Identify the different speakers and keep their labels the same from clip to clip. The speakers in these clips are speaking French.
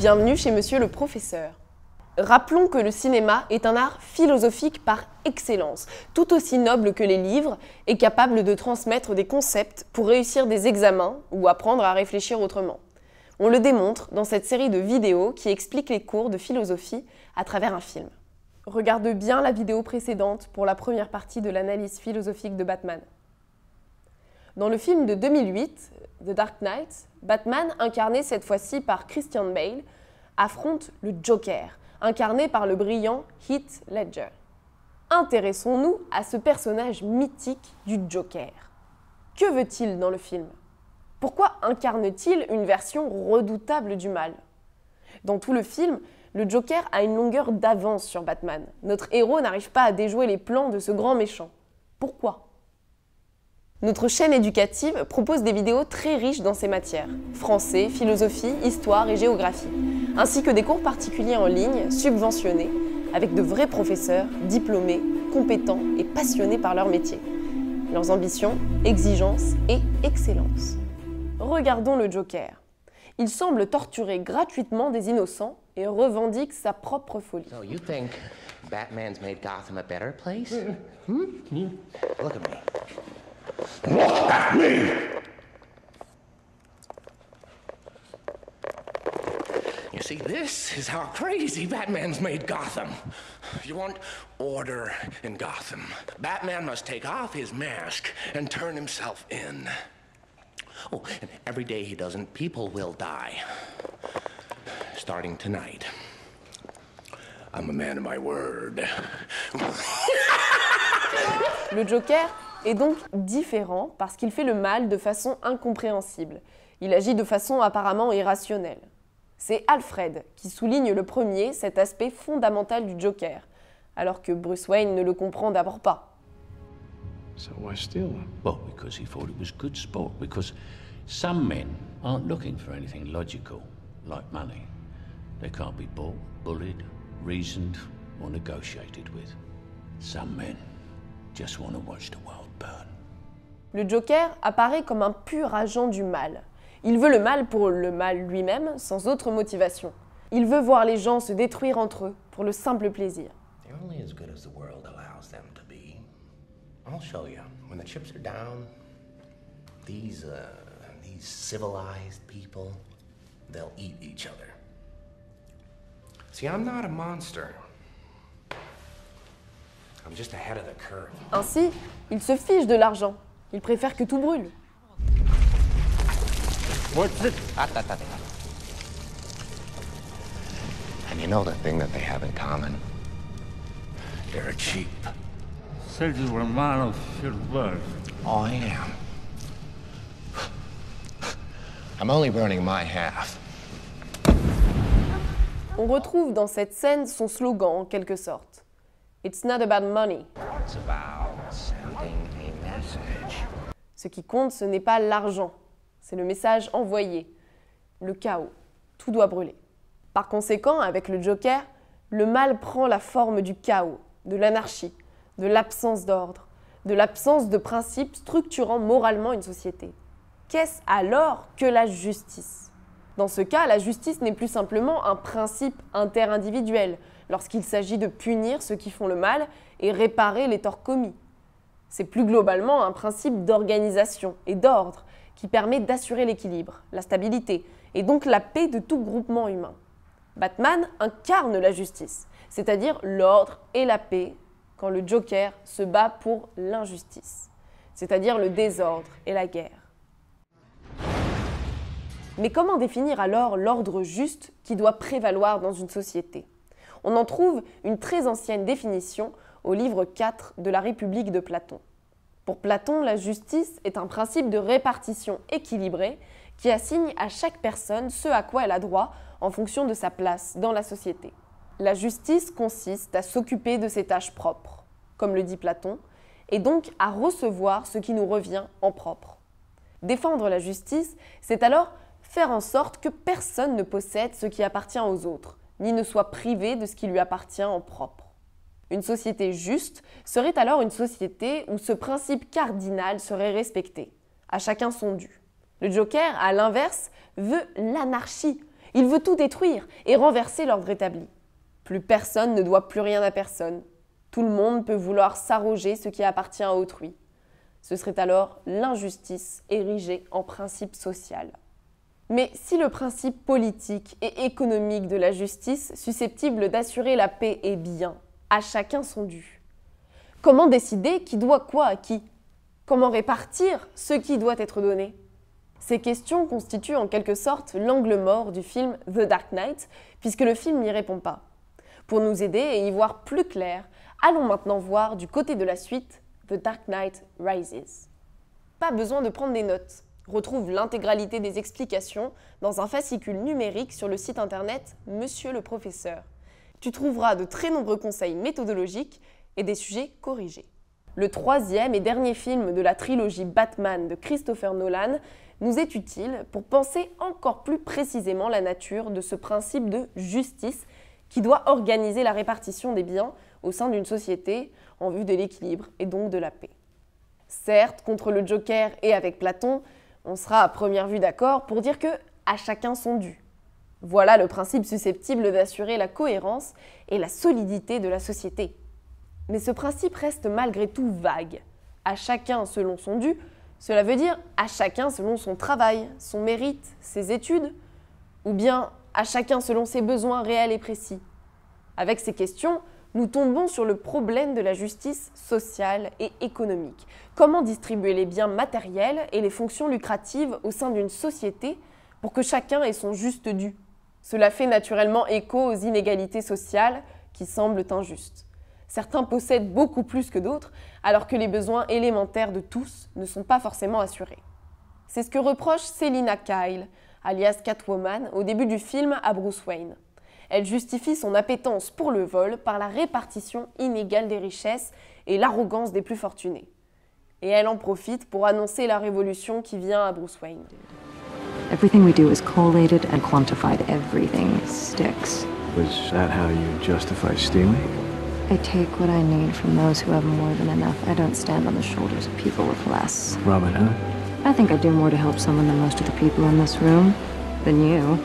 Speaker 1: Bienvenue chez Monsieur le Professeur. Rappelons que le cinéma est un art philosophique par excellence, tout aussi noble que les livres et capable de transmettre des concepts pour réussir des examens ou apprendre à réfléchir autrement. On le démontre dans cette série de vidéos qui expliquent les cours de philosophie à travers un film. Regarde bien la vidéo précédente pour la première partie de l'analyse philosophique de Batman. Dans le film de 2008, The Dark Knight, Batman, incarné cette fois-ci par Christian Bale, affronte le Joker, incarné par le brillant Heath Ledger. Intéressons-nous à ce personnage mythique du Joker. Que veut-il dans le film? Pourquoi incarne-t-il une version redoutable du mal? Dans tout le film, le Joker a une longueur d'avance sur Batman. Notre héros n'arrive pas à déjouer les plans de ce grand méchant. Pourquoi? Notre chaîne éducative propose des vidéos très riches dans ces matières, français, philosophie, histoire et géographie, ainsi que des cours particuliers en ligne, subventionnés, avec de vrais professeurs, diplômés, compétents et passionnés par leur métier. Leurs ambitions, exigences et excellence. Regardons le Joker. Il semble torturer gratuitement des innocents et revendique sa propre folie.
Speaker 2: So you think Batman's made Gotham a better place? Look at me.
Speaker 3: Look at me!
Speaker 2: You see, this is how crazy Batman's made Gotham. You want order in Gotham. Batman must take off his mask and turn himself in. Oh, and every day he doesn't, people will die. Starting tonight. I'm a man of my word.
Speaker 1: Le Joker est donc différent parce qu'il fait le mal de façon incompréhensible. Il agit de façon apparemment irrationnelle. C'est Alfred qui souligne le premier cet aspect fondamental du Joker, alors que Bruce Wayne ne le comprend d'abord pas.
Speaker 3: So why steal them?
Speaker 4: Well, because he thought it was good sport. Because some men aren't looking for anything logical, like money. They can't be bought, bullied, reasoned, or negotiated with. Some men just want to watch the world burn.
Speaker 1: Le Joker apparaît comme un pur agent du mal. Il veut le mal pour le mal lui-même, sans autre motivation. Il veut voir les gens se détruire entre eux, pour le simple plaisir.
Speaker 2: They're only as good as the world allows them to be. I'll show you. When the chips are down, these civilized people, they'll eat each other. See, I'm not a monster. I'm just ahead of the curve.
Speaker 1: Ainsi, il se fiche de l'argent. Il préfère que tout brûle.
Speaker 2: What's it? And you know the thing that they have in common? They're cheap.
Speaker 4: Said you were a man of few words.
Speaker 2: Oh, I am. I'm only burning my half.
Speaker 1: On retrouve dans cette scène son slogan en quelque sorte. It's not about money.
Speaker 2: It's about sending a message.
Speaker 1: Ce qui compte, ce n'est pas l'argent, c'est le message envoyé, le chaos. Tout doit brûler. Par conséquent, avec le Joker, le mal prend la forme du chaos, de l'anarchie, de l'absence d'ordre, de l'absence de principes structurant moralement une société. Qu'est-ce alors que la justice? Dans ce cas, la justice n'est plus simplement un principe interindividuel, lorsqu'il s'agit de punir ceux qui font le mal et réparer les torts commis. C'est plus globalement un principe d'organisation et d'ordre qui permet d'assurer l'équilibre, la stabilité et donc la paix de tout groupement humain. Batman incarne la justice, c'est-à-dire l'ordre et la paix, quand le Joker se bat pour l'injustice, c'est-à-dire le désordre et la guerre. Mais comment définir alors l'ordre juste qui doit prévaloir dans une société? On en trouve une très ancienne définition au livre 4 de la République de Platon. Pour Platon, la justice est un principe de répartition équilibrée qui assigne à chaque personne ce à quoi elle a droit en fonction de sa place dans la société. La justice consiste à s'occuper de ses tâches propres, comme le dit Platon, et donc à recevoir ce qui nous revient en propre. Défendre la justice, c'est alors faire en sorte que personne ne possède ce qui appartient aux autres, ni ne soit privé de ce qui lui appartient en propre. Une société juste serait alors une société où ce principe cardinal serait respecté, à chacun son dû. Le Joker, à l'inverse, veut l'anarchie. Il veut tout détruire et renverser l'ordre établi. Plus personne ne doit plus rien à personne. Tout le monde peut vouloir s'arroger ce qui appartient à autrui. Ce serait alors l'injustice érigée en principe social. Mais si le principe politique et économique de la justice, susceptible d'assurer la paix, est bien, à chacun son dû. Comment décider qui doit quoi à qui? Comment répartir ce qui doit être donné? Ces questions constituent en quelque sorte l'angle mort du film The Dark Knight, puisque le film n'y répond pas. Pour nous aider et y voir plus clair, allons maintenant voir du côté de la suite The Dark Knight Rises. Pas besoin de prendre des notes. Retrouve l'intégralité des explications dans un fascicule numérique sur le site internet Monsieur le Professeur. Tu trouveras de très nombreux conseils méthodologiques et des sujets corrigés. Le troisième et dernier film de la trilogie Batman de Christopher Nolan nous est utile pour penser encore plus précisément la nature de ce principe de justice qui doit organiser la répartition des biens au sein d'une société en vue de l'équilibre et donc de la paix. Certes, contre le Joker et avec Platon, on sera à première vue d'accord pour dire que à chacun son dû. Voilà le principe susceptible d'assurer la cohérence et la solidité de la société. Mais ce principe reste malgré tout vague. À chacun selon son dû, cela veut dire à chacun selon son travail, son mérite, ses études, ou bien à chacun selon ses besoins réels et précis. Avec ces questions, nous tombons sur le problème de la justice sociale et économique. Comment distribuer les biens matériels et les fonctions lucratives au sein d'une société pour que chacun ait son juste dû? Cela fait naturellement écho aux inégalités sociales qui semblent injustes. Certains possèdent beaucoup plus que d'autres, alors que les besoins élémentaires de tous ne sont pas forcément assurés. C'est ce que reproche Selina Kyle, alias Catwoman, au début du film à Bruce Wayne. Elle justifie son appétence pour le vol par la répartition inégale des richesses et l'arrogance des plus fortunés. Et elle en profite pour annoncer la révolution qui vient à Bruce Wayne.
Speaker 5: Everything we do is collated and quantified. Everything sticks.
Speaker 3: Was that how you justify stealing?
Speaker 5: I take what I need from those who have more than enough. I don't stand on the shoulders of people with less.
Speaker 3: Robin Hood?
Speaker 5: I think I do more to help someone than most of the people in this room. Than you.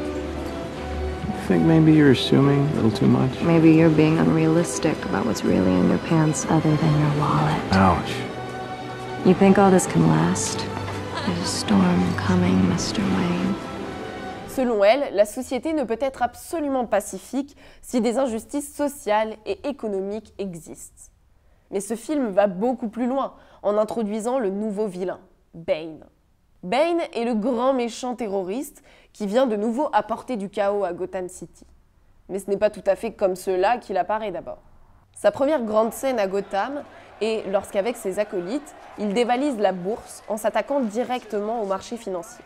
Speaker 3: I think maybe you're assuming a little too much.
Speaker 5: Maybe you're being unrealistic about what's really in your pants other than your wallet.
Speaker 3: Ouch.
Speaker 5: You think all this can last? There's a storm coming, Mr. Wayne.
Speaker 1: Selon elle, la société ne peut être absolument pacifique si des injustices sociales et économiques existent. Mais ce film va beaucoup plus loin en introduisant le nouveau vilain, Bane. Bane est le grand méchant terroriste qui vient de nouveau apporter du chaos à Gotham City. Mais ce n'est pas tout à fait comme cela qu'il apparaît d'abord. Sa première grande scène à Gotham est lorsqu'avec ses acolytes, il dévalise la bourse en s'attaquant directement au marché financier.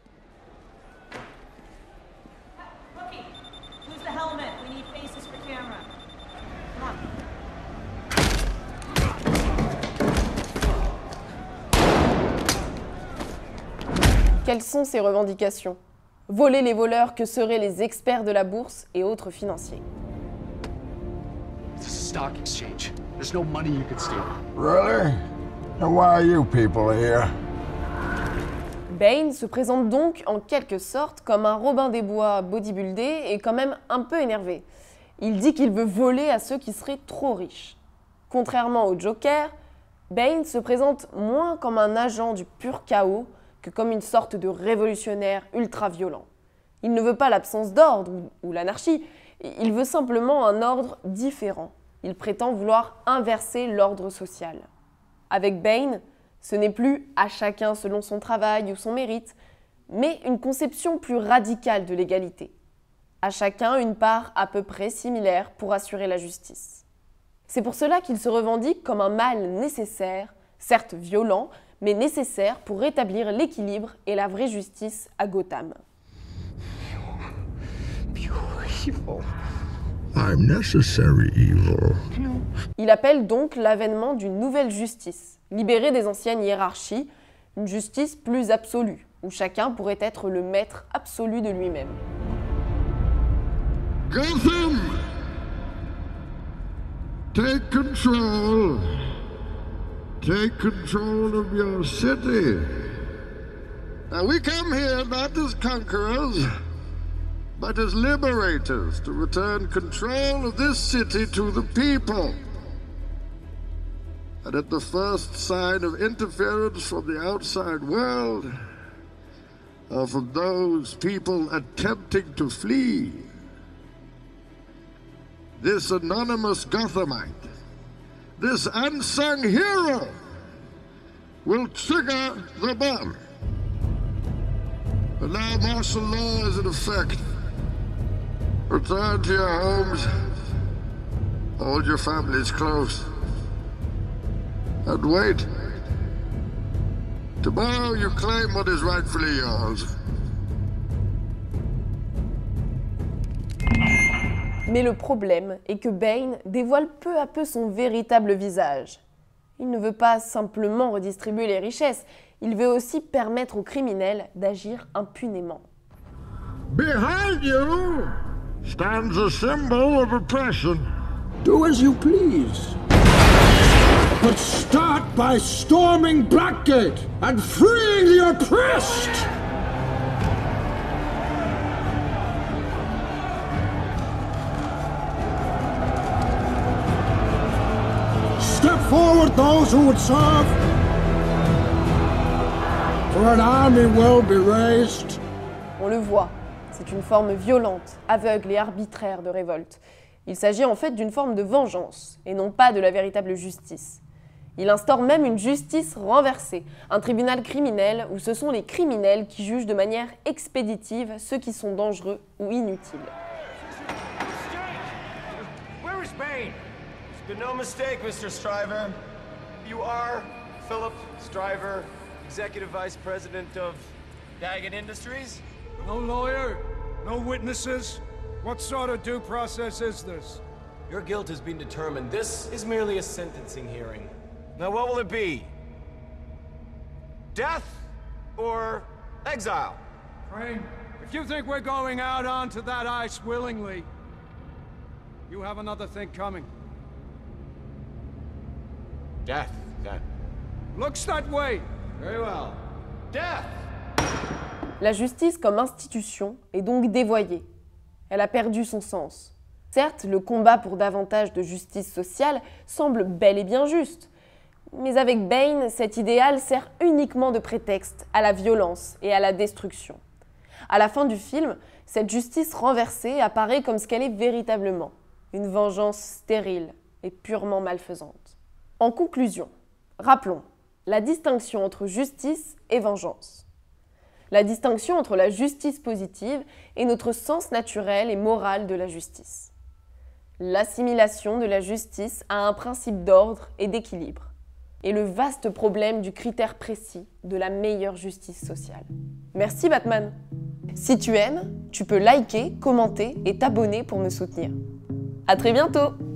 Speaker 1: Quelles sont ses revendications? Voler les voleurs que seraient les experts de la bourse et autres financiers.
Speaker 6: It's a stock exchange. There's no money you could steal.
Speaker 7: Really? And why are you people here?
Speaker 1: Bane se présente donc en quelque sorte comme un Robin des Bois bodybuildé et quand même un peu énervé. Il dit qu'il veut voler à ceux qui seraient trop riches. Contrairement au Joker, Bane se présente moins comme un agent du pur chaos que comme une sorte de révolutionnaire ultra-violent. Il ne veut pas l'absence d'ordre ou l'anarchie, il veut simplement un ordre différent. Il prétend vouloir inverser l'ordre social. Avec Bane, ce n'est plus à chacun selon son travail ou son mérite, mais une conception plus radicale de l'égalité. À chacun une part à peu près similaire pour assurer la justice. C'est pour cela qu'il se revendique comme un mal nécessaire, certes violent, mais nécessaire pour rétablir l'équilibre et la vraie justice à Gotham.
Speaker 7: I'm necessary evil.
Speaker 1: Il appelle donc l'avènement d'une nouvelle justice, libérée des anciennes hiérarchies, une justice plus absolue, où chacun pourrait être le maître absolu de lui-même.
Speaker 7: Gotham! Take control. Take control of your city. Now we come here not as conquerors, but as liberators to return control of this city to the people. And at the first sign of interference from the outside world, or from those people attempting to flee, this anonymous Gothamite, this unsung hero, will trigger the bomb. And now martial law is in effect. Return to your homes. Hold your families close. And wait. Tomorrow you claim what is rightfully yours.
Speaker 1: Mais le problème est que Bane dévoile peu à peu son véritable visage. Il ne veut pas simplement redistribuer les richesses, il veut aussi permettre aux criminels d'agir impunément.
Speaker 7: Behind you stands a symbol of oppression.
Speaker 8: Do as you please. But start by storming Blackgate and freeing the oppressed! Step forward those who would serve, for an army will be raised.
Speaker 1: On le voit, c'est une forme violente, aveugle et arbitraire de révolte. Il s'agit en fait d'une forme de vengeance, et non pas de la véritable justice. Il instaure même une justice renversée, un tribunal criminel où ce sont les criminels qui jugent de manière expéditive ceux qui sont dangereux ou inutiles.
Speaker 9: Where is Bane? It's been no mistake, Mr. Stryver. You are Philip Stryver, Executive Vice President of Daggett Industries?
Speaker 8: No lawyer, no witnesses. What sort of due process is this?
Speaker 9: Your guilt has been determined. This is merely a sentencing hearing. Now what will it be? Death or exile?
Speaker 8: Crane, if you think we're going out onto that ice willingly, you have another thing coming.
Speaker 9: Death, then.
Speaker 8: Looks that way.
Speaker 9: Very well. Death!
Speaker 1: La justice comme institution est donc dévoyée. Elle a perdu son sens. Certes, le combat pour davantage de justice sociale semble bel et bien juste. Mais avec Bane, cet idéal sert uniquement de prétexte à la violence et à la destruction. À la fin du film, cette justice renversée apparaît comme ce qu'elle est véritablement, une vengeance stérile et purement malfaisante. En conclusion, rappelons la distinction entre justice et vengeance. La distinction entre la justice positive et notre sens naturel et moral de la justice. L'assimilation de la justice à un principe d'ordre et d'équilibre. Et le vaste problème du critère précis de la meilleure justice sociale. Merci Batman! Si tu aimes, tu peux liker, commenter et t'abonner pour me soutenir. À très bientôt!